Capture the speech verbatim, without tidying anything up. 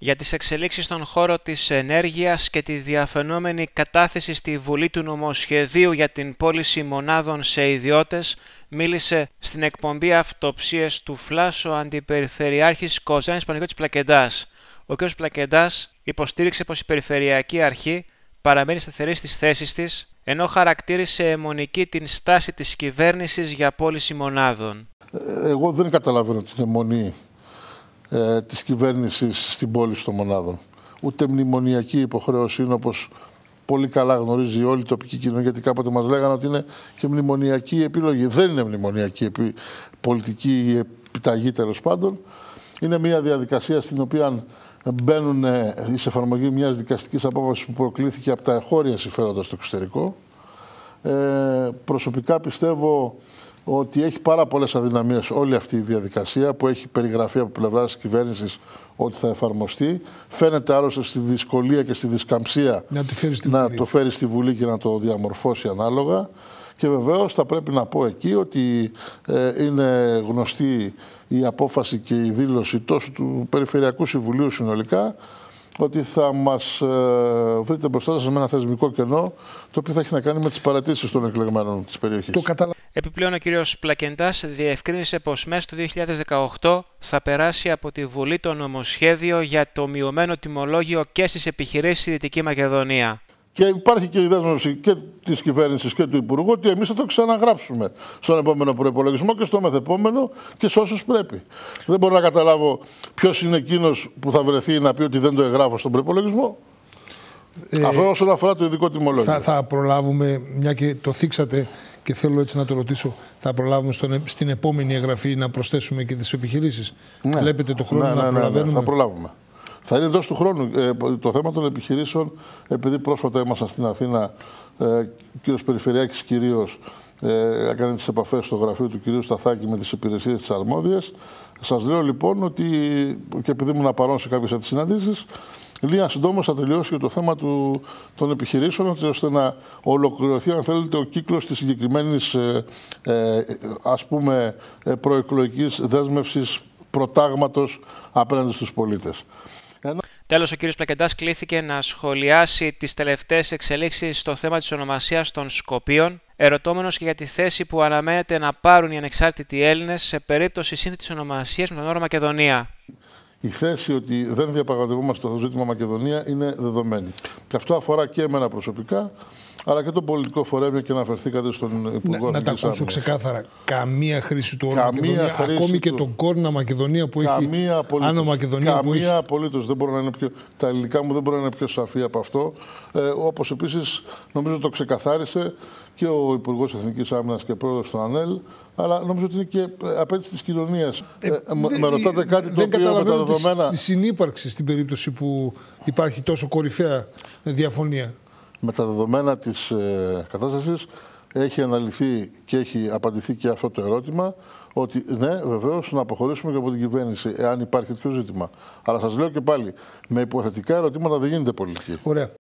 για τις εξελίξεις στον χώρο της ενέργειας και τη διαφαινόμενη κατάθεση στη Βουλή του νομοσχεδίου για την πώληση μονάδων σε ιδιώτες, μίλησε στην εκπομπή Αυτοψίες του Φλάσ ο Αντιπεριφερειάρχης Κοζάνης Παναγιώτης Πλακεντάς. Ο κ. Πλακεντάς υποστήριξε πως η Περιφερειακή Αρχή παραμένει σταθερή στις θέσεις της, ενώ χαρακτήρισε αιμονική την στάση της κυβέρνησης για πώληση μονάδων. Εγώ δεν καταλαβαίνω την αιμονή ε, της κυβέρνησης στην πώληση των μονάδων. Ούτε μνημονιακή υποχρέωση είναι, όπως πολύ καλά γνωρίζει όλη η τοπική κοινωνία, γιατί κάποτε μας λέγανε ότι είναι και μνημονιακή επιλογή. Δεν είναι μνημονιακή επι... πολιτική επιταγή, τέλος πάντων. Είναι μια διαδικασία στην οποία μπαίνουν σε εφαρμογή μιας δικαστικής απόφασης που προκλήθηκε από τα εγχώρια συμφέροντα στο εξωτερικό. Ε, προσωπικά πιστεύω ότι έχει πάρα πολλές αδυναμίες όλη αυτή η διαδικασία που έχει περιγραφεί από πλευράς της κυβέρνησης ότι θα εφαρμοστεί. Φαίνεται άλλωστε στη δυσκολία και στη δισκαμψία να, να το φέρει στη Βουλή και να το διαμορφώσει ανάλογα. Και βεβαίως θα πρέπει να πω εκεί ότι ε, είναι γνωστή η απόφαση και η δήλωση τόσο του Περιφερειακού Συμβουλίου συνολικά ότι θα μας ε, βρείτε μπροστά σας με ένα θεσμικό κενό το οποίο θα έχει να κάνει με τις παρατήσεις των εκλεγμένων της περιοχής. Το καταλα... Επιπλέον ο κ. Πλακεντάς διευκρίνησε πως μέσα στο δύο χιλιάδες δεκαοκτώ θα περάσει από τη Βουλή το νομοσχέδιο για το μειωμένο τιμολόγιο και στις επιχειρήσεις στη Δυτική Μακεδονία. Και υπάρχει και η δέσμευση και της κυβέρνησης και του Υπουργού ότι εμείς θα το ξαναγράψουμε στον επόμενο προϋπολογισμό και στο μεθεπόμενο και σε όσους πρέπει. Δεν μπορώ να καταλάβω ποιος είναι εκείνος που θα βρεθεί να πει ότι δεν το εγγράφω στον προϋπολογισμό. Ε, Αυτό όσον αφορά το ειδικό τιμολόγιο. Θα, θα προλάβουμε, μια και το θίξατε και θέλω έτσι να το ρωτήσω, θα προλάβουμε στον, στην επόμενη εγγραφή να προσθέσουμε και τις επιχειρήσεις. Ναι. Βλέπετε το χρόνο ναι, να ναι, προλαβαίνουμε. Ναι, ναι, θα προλάβουμε. Θα είναι εντός του χρόνου. Ε, το θέμα των επιχειρήσεων, επειδή πρόσφατα ήμασταν στην Αθήνα, ε, ο κ. Περιφερειάκης κυρίως ε, έκανε τις επαφές στο γραφείο του κ. Σταθάκη με τις υπηρεσίες της αρμόδιας. Σας λέω λοιπόν ότι, και επειδή ήμουν παρόν σε κάποιες από τις συναντήσεις, λίγα συντόμως θα τελειώσει και το θέμα του, των επιχειρήσεων, ώστε να ολοκληρωθεί, αν θέλετε, ο κύκλος της συγκεκριμένης ε, ε, ας πούμε προεκλογικής δέσμευσης προτάγματος απέναντι στους πολίτες. Τέλος, ο κ. Πλακεντάς κλήθηκε να σχολιάσει τις τελευταίες εξελίξεις στο θέμα της ονομασίας των Σκοπίων, ερωτώμενος και για τη θέση που αναμένεται να πάρουν οι ανεξάρτητοι Έλληνες σε περίπτωση σύνθετης ονομασίας με τον όρο Μακεδονία. Η θέση ότι δεν διαπραγματευόμαστε το ζήτημα Μακεδονία είναι δεδομένη. Και αυτό αφορά και εμένα προσωπικά, αλλά και το πολιτικό φορέα, και αναφερθήκατε στον Υπουργό. Να, να τα ακούσω ξεκάθαρα. Καμία χρήση του όρου Μακεδονία, ακόμη και τον κόρνα Μακεδονία που έχει. Άνω Μακεδονία που έχει. Καμία απολύτως. Δεν μπορώ να είναι πιο, τα ελληνικά μου δεν μπορώ να είναι πιο σαφή από αυτό. Ε, όπως επίσης νομίζω το ξεκαθάρισε και ο Υπουργός Εθνικής Άμυνας και πρόεδρος του ΑΝΕΛ. Αλλά νομίζω ότι είναι και απέτηση της κοινωνίας. Ε, ε, με, με ρωτάτε κάτι το οποίο με τα δεδομένα. Τη συνύπαρξη στην περίπτωση που υπάρχει τόσο κορυφαία διαφωνία. Με τα δεδομένα της ε, κατάστασης έχει αναλυθεί και έχει απαντηθεί και αυτό το ερώτημα, ότι ναι, βεβαίως να αποχωρήσουμε και από την κυβέρνηση, εάν υπάρχει τέτοιο ζήτημα. Αλλά σας λέω και πάλι, με υποθετικά ερωτήματα δεν γίνεται πολιτική. Ωραία.